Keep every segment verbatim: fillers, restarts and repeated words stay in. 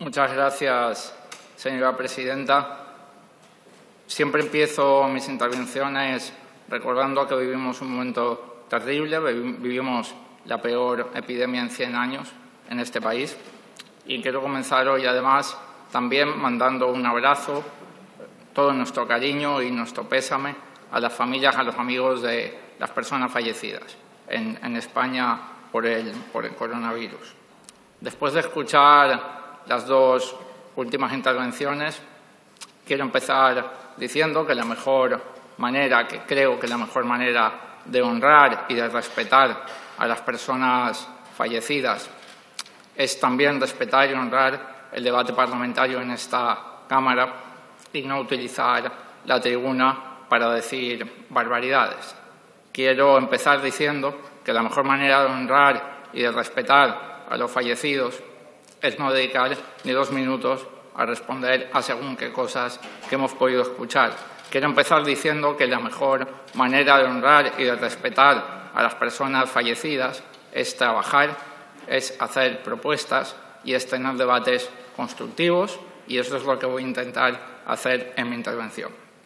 Muchas gracias, señora presidenta. Siempre empiezo mis intervenciones recordando que vivimos un momento terrible, vivimos la peor epidemia en cien años en este país. Y quiero comenzar hoy, además, también mandando un abrazo, todo nuestro cariño y nuestro pésame a las familias, a los amigos de las personas fallecidas en, en España por el, por el coronavirus. Después de escuchar las dos últimas intervenciones, quiero empezar diciendo que la mejor manera, que creo que la mejor manera de honrar y de respetar a las personas fallecidas es también respetar y honrar el debate parlamentario en esta Cámara y no utilizar la tribuna para decir barbaridades. Quiero empezar diciendo que la mejor manera de honrar y de respetar a los fallecidos es no dedicar ni dos minutos a responder a según qué cosas que hemos podido escuchar. Quiero empezar diciendo que la mejor manera de honrar y de respetar a las personas fallecidas es trabajar, es hacer propuestas y es tener debates constructivos, y eso es lo que voy a intentar hacer en mi intervención.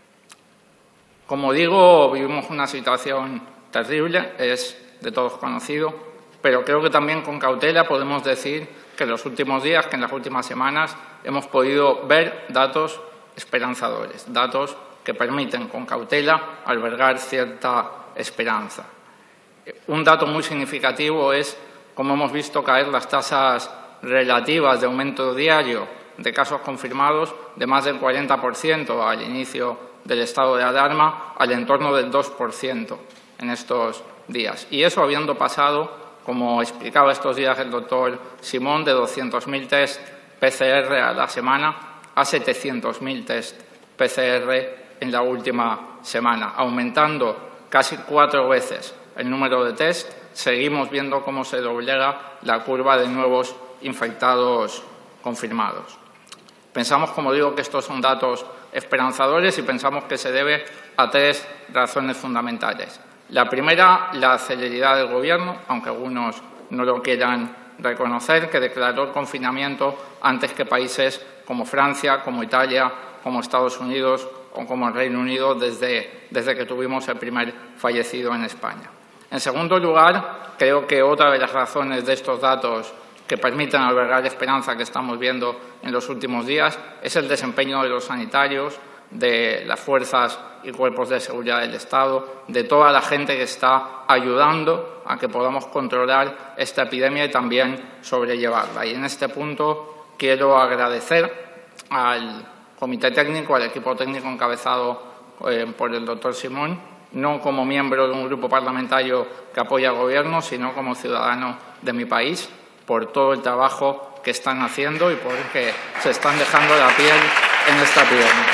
Como digo, vivimos una situación terrible, es de todos conocido, pero creo que también con cautela podemos decir que en los últimos días, que en las últimas semanas, hemos podido ver datos esperanzadores, datos que permiten con cautela albergar cierta esperanza. Un dato muy significativo es cómo hemos visto caer las tasas relativas de aumento diario de casos confirmados de más del cuarenta por ciento al inicio del estado de alarma al entorno del dos por ciento en estos días. Y eso habiendo pasado, como explicaba estos días el doctor Simón, de doscientos mil test P C R a la semana a setecientos mil test P C R en la última semana, aumentando casi cuatro veces el número de test. Seguimos viendo cómo se doblega la curva de nuevos infectados confirmados. Pensamos, como digo, que estos son datos esperanzadores y pensamos que se debe a tres razones fundamentales. La primera, la celeridad del Gobierno, aunque algunos no lo quieran reconocer, que declaró el confinamiento antes que países como Francia, como Italia, como Estados Unidos o como el Reino Unido desde, desde que tuvimos el primer fallecido en España. En segundo lugar, creo que otra de las razones de estos datos que permiten albergar esperanza que estamos viendo en los últimos días es el desempeño de los sanitarios, de las fuerzas y cuerpos de seguridad del Estado, de toda la gente que está ayudando a que podamos controlar esta epidemia y también sobrellevarla. Y en este punto quiero agradecer al Comité Técnico, al equipo técnico encabezado eh, por el doctor Simón, no como miembro de un grupo parlamentario que apoya al Gobierno, sino como ciudadano de mi país, por todo el trabajo que están haciendo y porque se están dejando la piel en esta epidemia.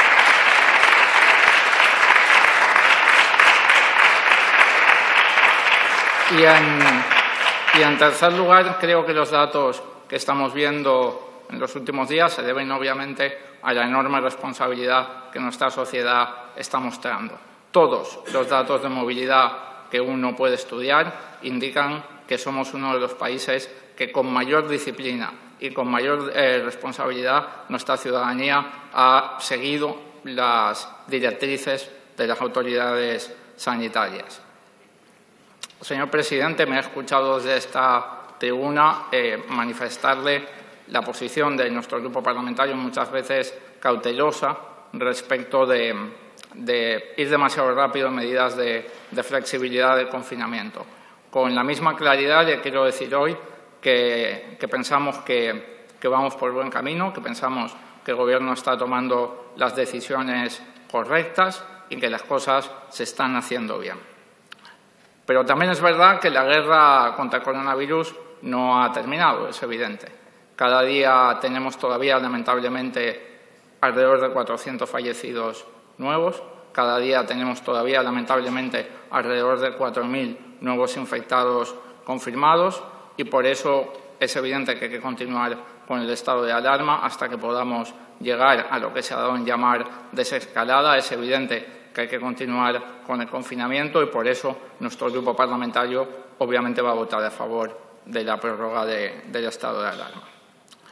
Y en, y en tercer lugar, creo que los datos que estamos viendo en los últimos días se deben obviamente a la enorme responsabilidad que nuestra sociedad está mostrando. Todos los datos de movilidad que uno puede estudiar indican que somos uno de los países que con mayor disciplina y con mayor eh, responsabilidad nuestra ciudadanía ha seguido las directrices de las autoridades sanitarias. Señor presidente, me ha escuchado desde esta tribuna eh, manifestarle la posición de nuestro grupo parlamentario muchas veces cautelosa respecto de, de ir demasiado rápido en medidas de, de flexibilidad del confinamiento. Con la misma claridad le quiero decir hoy que, que pensamos que, que vamos por buen camino, que pensamos que el Gobierno está tomando las decisiones correctas y que las cosas se están haciendo bien. Pero también es verdad que la guerra contra el coronavirus no ha terminado, es evidente. Cada día tenemos todavía, lamentablemente, alrededor de cuatrocientos fallecidos nuevos. Cada día tenemos todavía, lamentablemente, alrededor de cuatro mil nuevos infectados confirmados y por eso es evidente que hay que continuar con el estado de alarma hasta que podamos llegar a lo que se ha dado en llamar desescalada. Es evidente que hay que continuar con el confinamiento y por eso nuestro grupo parlamentario obviamente va a votar a favor de la prórroga de, del estado de alarma.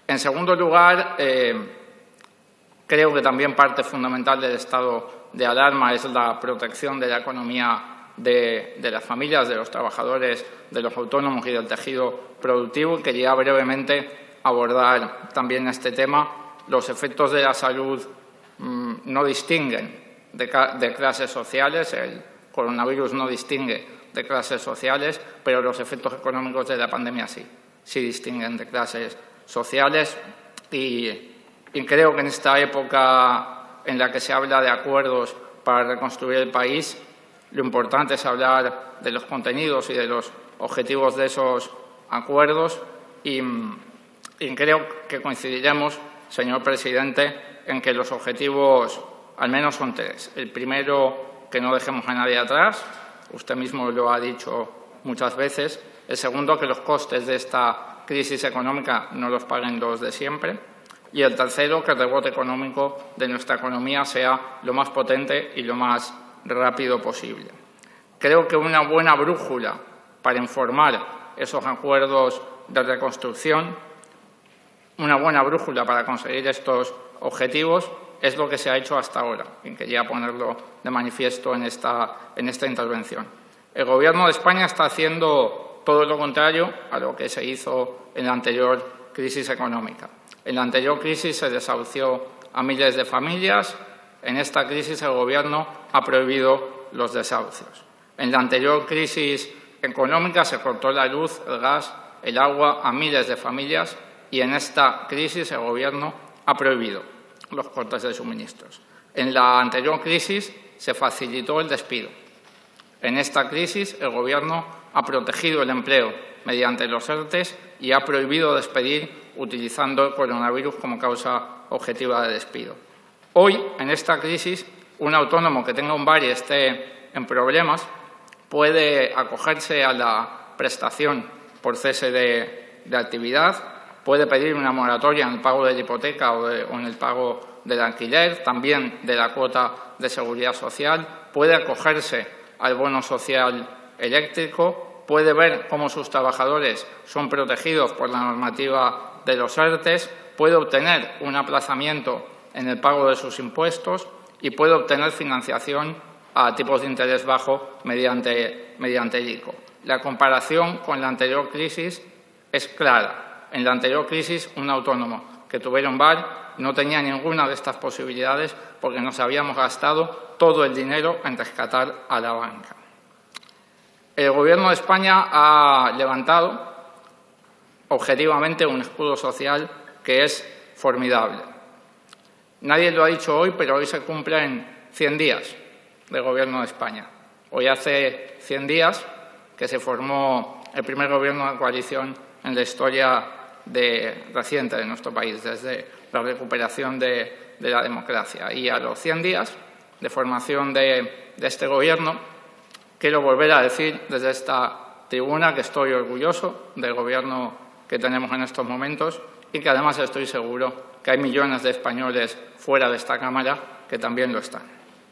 En segundo lugar, eh, creo que también parte fundamental del estado de alarma es la protección de la economía de, de las familias, de los trabajadores, de los autónomos y del tejido productivo. Quería brevemente abordar también este tema. Los efectos de la salud mmm, no distinguen de, de clases sociales. El coronavirus no distingue de clases sociales, pero los efectos económicos de la pandemia sí, sí distinguen de clases sociales. Y, y creo que en esta época en la que se habla de acuerdos para reconstruir el país, lo importante es hablar de los contenidos y de los objetivos de esos acuerdos y, y creo que coincidiremos, señor presidente, en que los objetivos al menos son tres. El primero, que no dejemos a nadie atrás. Usted mismo lo ha dicho muchas veces. El segundo, que los costes de esta crisis económica no los paguen los de siempre. Y el tercero, que el rebote económico de nuestra economía sea lo más potente y lo más rápido posible. Creo que una buena brújula para informar esos acuerdos de reconstrucción, una buena brújula para conseguir estos objetivos, es lo que se ha hecho hasta ahora, y quería ponerlo de manifiesto en esta, en esta intervención. El Gobierno de España está haciendo todo lo contrario a lo que se hizo en la anterior crisis económica. En la anterior crisis se desahució a miles de familias. En esta crisis el Gobierno ha prohibido los desahucios. En la anterior crisis económica se cortó la luz, el gas, el agua a miles de familias y en esta crisis el Gobierno ha prohibido los cortes de suministros. En la anterior crisis se facilitó el despido. En esta crisis el Gobierno ha protegido el empleo mediante los ERTES y ha prohibido despedir utilizando el coronavirus como causa objetiva de despido. Hoy, en esta crisis, un autónomo que tenga un bar y esté en problemas puede acogerse a la prestación por cese de, de actividad, puede pedir una moratoria en el pago de la hipoteca o, de, o en el pago del alquiler, también de la cuota de seguridad social, puede acogerse al bono social eléctrico, puede ver cómo sus trabajadores son protegidos por la normativa de los ERTES, puede obtener un aplazamiento en el pago de sus impuestos y puede obtener financiación a tipos de interés bajo mediante, mediante el ICO. La comparación con la anterior crisis es clara. En la anterior crisis, un autónomo que tuviera un bar no tenía ninguna de estas posibilidades porque nos habíamos gastado todo el dinero en rescatar a la banca. El Gobierno de España ha levantado objetivamente un escudo social que es formidable. Nadie lo ha dicho hoy, pero hoy se cumplen cien días del Gobierno de España. Hoy hace cien días que se formó el primer Gobierno de coalición en la historia de, reciente de nuestro país, desde la recuperación de, de la democracia. Y a los cien días de formación de, de este Gobierno, quiero volver a decir desde esta tribuna que estoy orgulloso del Gobierno que tenemos en estos momentos y que además estoy seguro que hay millones de españoles fuera de esta Cámara que también lo están.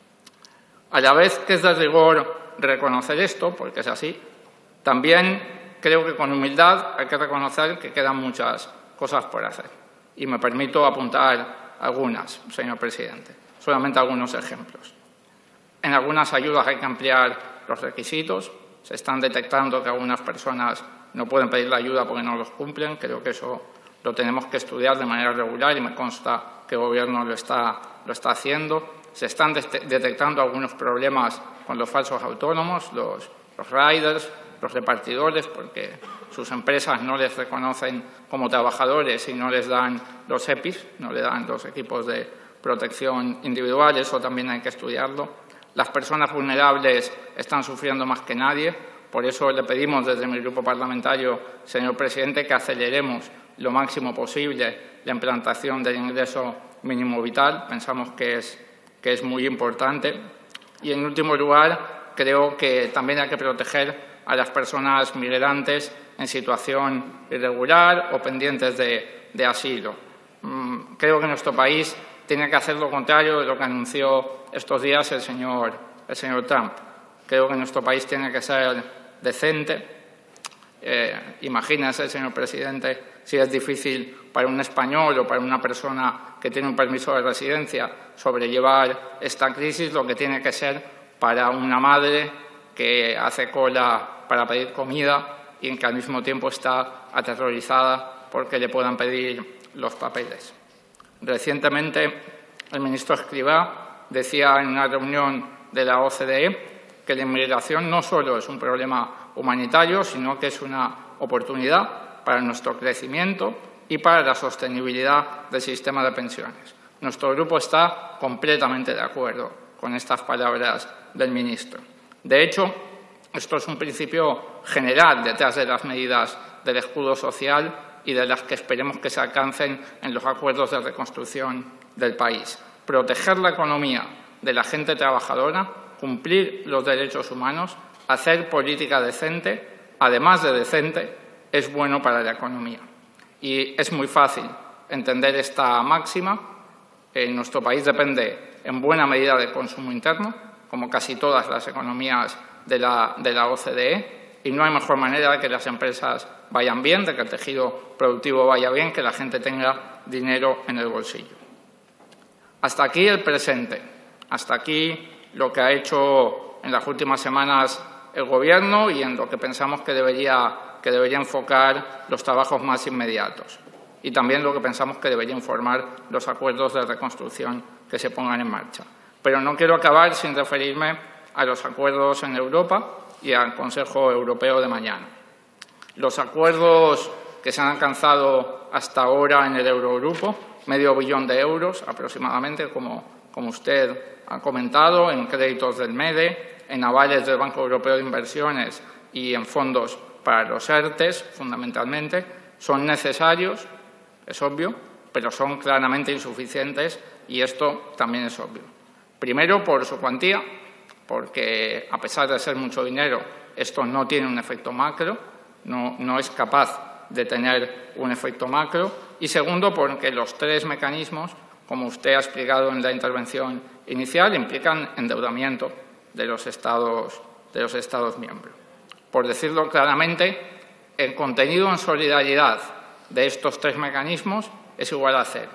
A la vez que es de rigor reconocer esto, porque es así, también creo que con humildad hay que reconocer que quedan muchas cosas por hacer. Y me permito apuntar algunas, señor presidente, solamente algunos ejemplos. En algunas ayudas hay que ampliar los requisitos. Se están detectando que algunas personas no pueden pedir la ayuda porque no los cumplen. Creo que eso lo tenemos que estudiar de manera regular y me consta que el Gobierno lo está, lo está haciendo. Se están de detectando algunos problemas con los falsos autónomos, los, los riders, los repartidores, porque sus empresas no les reconocen como trabajadores y no les dan los E P Is, no le dan los equipos de protección individual. Eso también hay que estudiarlo. Las personas vulnerables están sufriendo más que nadie. Por eso le pedimos desde mi grupo parlamentario, señor presidente, que aceleremos lo máximo posible la implantación del ingreso mínimo vital. Pensamos que es, que es muy importante. Y, en último lugar, creo que también hay que proteger a las personas migrantes en situación irregular o pendientes de, de asilo. Mm, creo que nuestro país tiene que hacer lo contrario de lo que anunció estos días el señor, el señor Trump. Creo que nuestro país tiene que ser decente, Eh, imagínese, señor presidente, si es difícil para un español o para una persona que tiene un permiso de residencia sobrellevar esta crisis, lo que tiene que ser para una madre que hace cola para pedir comida y en que al mismo tiempo está aterrorizada porque le puedan pedir los papeles. Recientemente, el ministro Escrivá decía en una reunión de la O C D E que la inmigración no solo es un problema humanitario, sino que es una oportunidad para nuestro crecimiento y para la sostenibilidad del sistema de pensiones. Nuestro grupo está completamente de acuerdo con estas palabras del ministro. De hecho, esto es un principio general detrás de las medidas del escudo social y de las que esperemos que se alcancen en los acuerdos de reconstrucción del país. Proteger la economía de la gente trabajadora, cumplir los derechos humanos, hacer política decente, además de decente, es bueno para la economía. Y es muy fácil entender esta máxima. En nuestro país depende en buena medida del consumo interno, como casi todas las economías de la, de la O C D E, y no hay mejor manera de que las empresas vayan bien, de que el tejido productivo vaya bien, que la gente tenga dinero en el bolsillo. Hasta aquí el presente, hasta aquí lo que ha hecho en las últimas semanas el Gobierno y en lo que pensamos que debería, que debería enfocar los trabajos más inmediatos y también lo que pensamos que debería informar los acuerdos de reconstrucción que se pongan en marcha. Pero no quiero acabar sin referirme a los acuerdos en Europa y al Consejo Europeo de mañana. Los acuerdos que se han alcanzado hasta ahora en el Eurogrupo, medio billón de euros aproximadamente, como, como usted ha comentado, en créditos del MEDE, en avales del Banco Europeo de Inversiones y en fondos para los ERTES, fundamentalmente, son necesarios, es obvio, pero son claramente insuficientes y esto también es obvio. Primero, por su cuantía, porque a pesar de ser mucho dinero, esto no tiene un efecto macro, no, no es capaz de tener un efecto macro. Y segundo, porque los tres mecanismos, como usted ha explicado en la intervención inicial, implican endeudamiento de los Estados, de los Estados miembros. Por decirlo claramente, el contenido en solidaridad de estos tres mecanismos es igual a cero.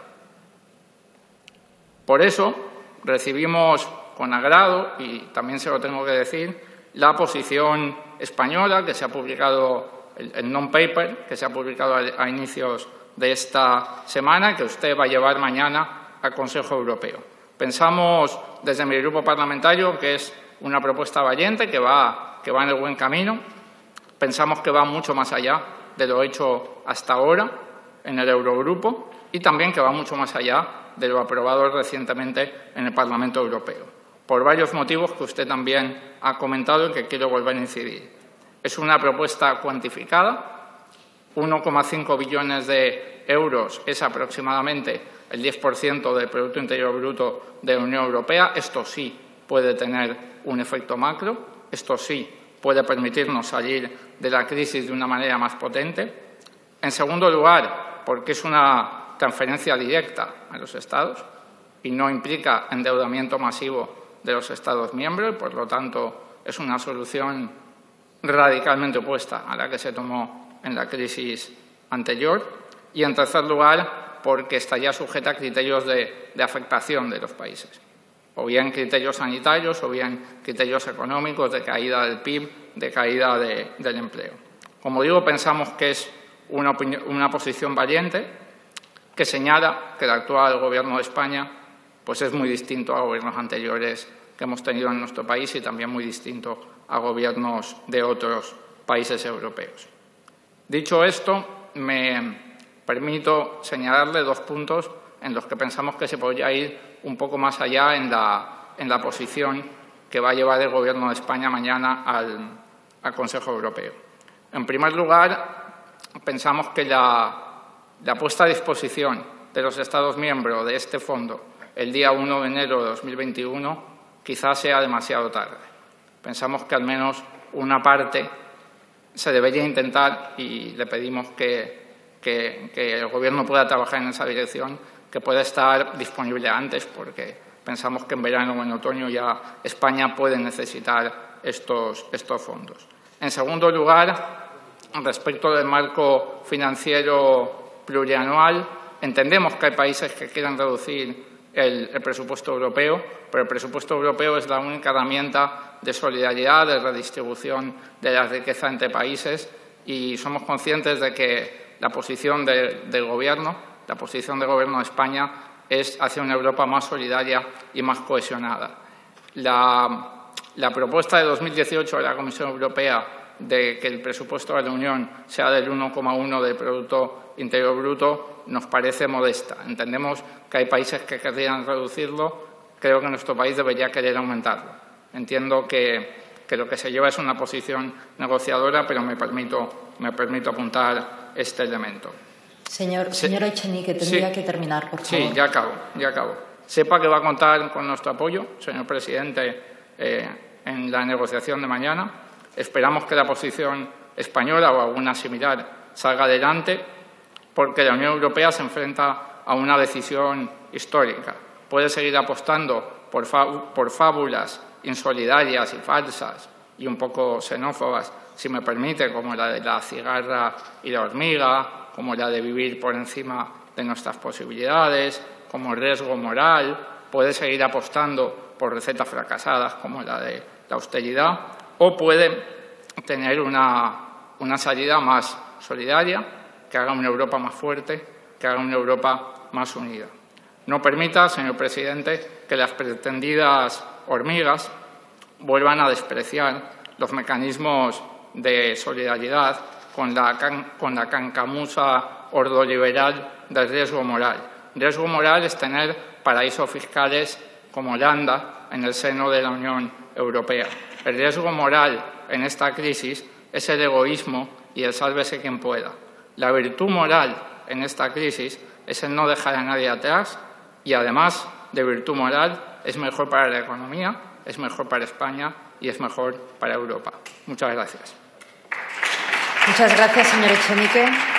Por eso recibimos con agrado, y también se lo tengo que decir, la posición española que se ha publicado, el, el non-paper que se ha publicado a, a inicios de esta semana y que usted va a llevar mañana al Consejo Europeo. Pensamos desde mi grupo parlamentario que es una propuesta valiente, que va, que va en el buen camino. Pensamos que va mucho más allá de lo hecho hasta ahora en el Eurogrupo y también que va mucho más allá de lo aprobado recientemente en el Parlamento Europeo, por varios motivos que usted también ha comentado y que quiero volver a incidir. Es una propuesta cuantificada, uno coma cinco billones de euros es aproximadamente el diez por ciento del Producto Interior Bruto de la Unión Europea. Esto sí puede tener un efecto macro, esto sí puede permitirnos salir de la crisis de una manera más potente. En segundo lugar, porque es una transferencia directa a los Estados y no implica endeudamiento masivo de los Estados miembros y, por lo tanto, es una solución radicalmente opuesta a la que se tomó en la crisis anterior. Y, en tercer lugar, porque estaría sujeta a criterios de, de afectación de los países, o bien criterios sanitarios o bien criterios económicos de caída del P I B, de caída de, del empleo. Como digo, pensamos que es una, opinión, una posición valiente que señala que el actual Gobierno de España pues es muy distinto a gobiernos anteriores que hemos tenido en nuestro país y también muy distinto a gobiernos de otros países europeos. Dicho esto, me permito señalarle dos puntos en los que pensamos que se podría ir un poco más allá en la, en la posición que va a llevar el Gobierno de España mañana al, al Consejo Europeo. En primer lugar, pensamos que la, la puesta a disposición de los Estados miembros de este fondo el día uno de enero de dos mil veintiuno quizás sea demasiado tarde. Pensamos que al menos una parte se debería intentar y le pedimos que, que, que el Gobierno pueda trabajar en esa dirección, que pueda estar disponible antes, porque pensamos que en verano o en otoño ya España puede necesitar estos, estos fondos. En segundo lugar, respecto del marco financiero plurianual, entendemos que hay países que quieran reducir el, el presupuesto europeo, pero el presupuesto europeo es la única herramienta de solidaridad, de redistribución de la riqueza entre países, y somos conscientes de que la posición de, del Gobierno, la posición del Gobierno de España, es hacia una Europa más solidaria y más cohesionada. La, la propuesta de dos mil dieciocho de la Comisión Europea de que el presupuesto de la Unión sea del uno coma uno del Producto Interior Bruto nos parece modesta. Entendemos que hay países que querrían reducirlo. Creo que nuestro país debería querer aumentarlo. Entiendo que, que lo que se lleva es una posición negociadora, pero me permito, me permito apuntar este elemento. Señor, señora Echenique, tendría sí, que terminar, por favor. Sí, ya acabo, ya acabo. Sepa que va a contar con nuestro apoyo, señor presidente, eh, en la negociación de mañana. Esperamos que la posición española o alguna similar salga adelante, porque la Unión Europea se enfrenta a una decisión histórica. Puede seguir apostando por, por fábulas insolidarias y falsas y un poco xenófobas, si me permite, como la de la cigarra y la hormiga, como la de vivir por encima de nuestras posibilidades, como riesgo moral. Puede seguir apostando por recetas fracasadas, como la de la austeridad, o puede tener una, una salida más solidaria, que haga una Europa más fuerte, que haga una Europa más unida. No permita, señor presidente, que las pretendidas hormigas vuelvan a despreciar los mecanismos de solidaridad con la, can, con la cancamusa ordoliberal del riesgo moral. Riesgo moral es tener paraísos fiscales como Holanda en el seno de la Unión Europea. El riesgo moral en esta crisis es el egoísmo y el sálvese quien pueda. La virtud moral en esta crisis es el no dejar a nadie atrás y, además de virtud moral, es mejor para la economía, es mejor para España y es mejor para Europa. Muchas gracias. Muchas gracias, señor Echenique.